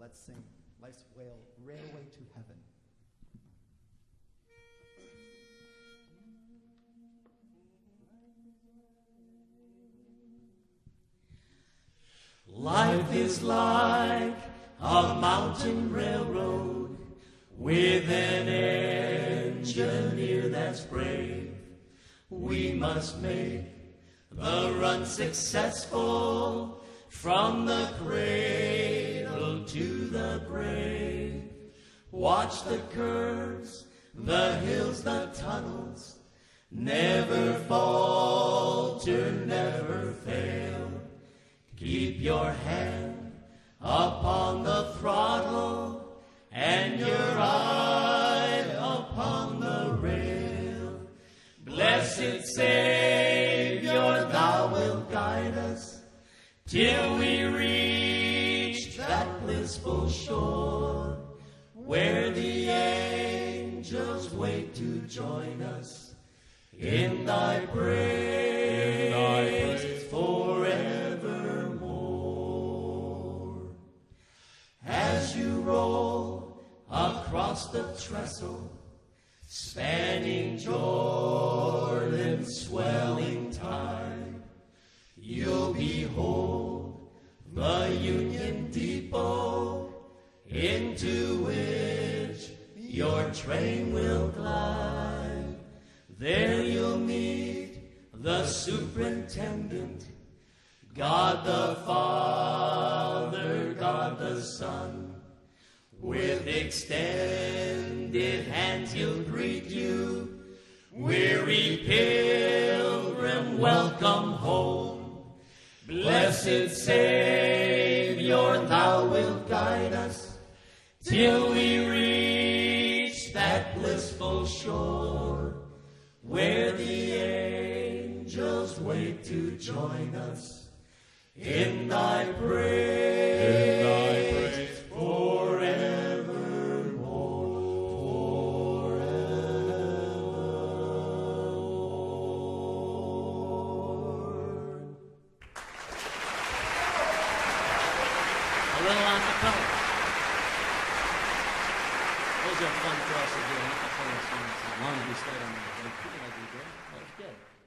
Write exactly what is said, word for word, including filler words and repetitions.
let's sing Life's Whale, Railway to Heaven. Life is like a mountain railroad with an engineer that's brave. We must make the run successful from the cradle to the grave. Watch the curves, the hills, the tunnels, never falter, never fail. Keep your hand upon the throttle and your eye upon the rail. Blessed Savior, thou wilt guide us till we reach that blissful shore where the angels wait to join us in thy praise forevermore. As you roll across the trestle, spanning Jordan's swelling tide, you'll behold the Union Depot into which your train will glide. There you'll meet the superintendent, God the Father, God the Son. With extended hands he'll greet you, weary pilgrim, welcome home. Blessed Savior, thou wilt guide us till we reach that blissful shore where the angels wait to join us in thy praise, in thy praise forevermore, forevermore. A little on the color. Those are fun for us to do. I'm not playing songs as long as we stayed on the like we did. That was good.